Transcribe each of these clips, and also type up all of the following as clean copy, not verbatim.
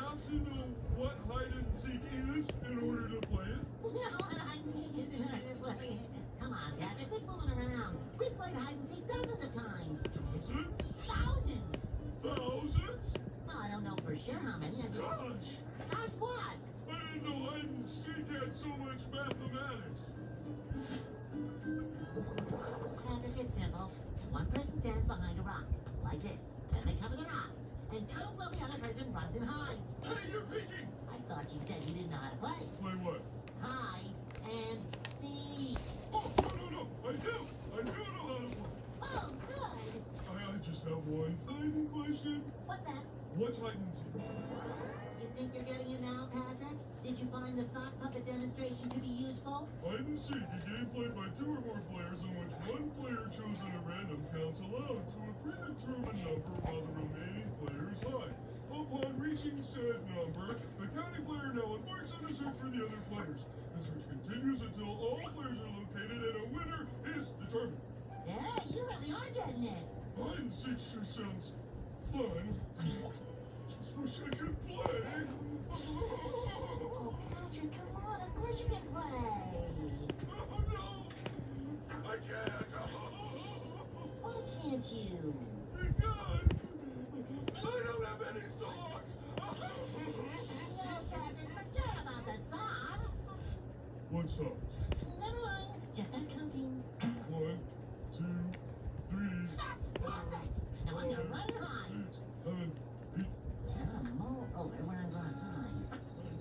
have to know what hide and seek is in order to play it? No, hide and seek is in order to play it. Come on, Patrick, quit fooling around. We've played hide and seek dozens of times. Dozens? Thousands. Thousands? Well, I don't know for sure how many. Gosh! Gosh, what? I didn't know hide and seek had so much mathematics. Patrick, it's simple. One person stands behind a rock, like this. Then they cover their eyes. And count while the other person runs and hides. Hey, you're peeking! I thought you said you didn't know how to play. Play what? Hide and seek. Oh, no. I do know how to play. Oh, good. I just have one tiny question. What's that? What's hide and seek? You think you're getting it now, Patrick? Did you find the sock puppet demonstration to be useful? Hide and seek, a game played by 2 or more players in which one player chosen at random counts aloud to a predetermined number while the remaining players hide. Upon reaching said number, the counting player now embarks on a search for the other players. The search continues until all players are located and a winner is determined. Yeah, you really are getting it. Hide and seek sure sounds fun. Just wish I could play. Oh, Patrick, come on. Of course you can play. Oh, no! I can't! Why can't you? Because I don't have any socks! Yeah, Patrick, forget about the socks. What socks? Never mind. Just start counting. 1, 2, 3. That's perfect. Now I'm gonna run and hide. 6, 7, 8. I'm gonna mull over when I'm gonna hide.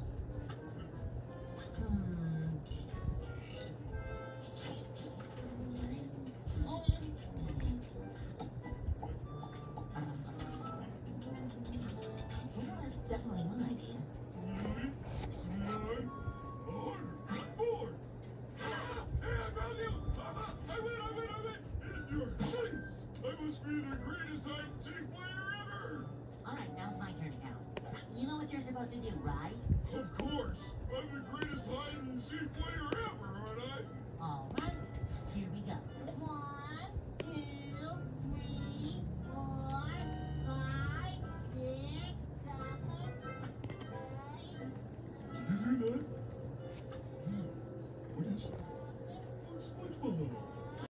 Yeah, that's definitely my idea. 8, 9, 4. Hey, I found you! I win! In your face! I must be the greatest hide and seek player ever! All right, now it's my turn to count. You know what you're supposed to do, right? Of course! I'm the greatest hide and seek player ever, aren't I? All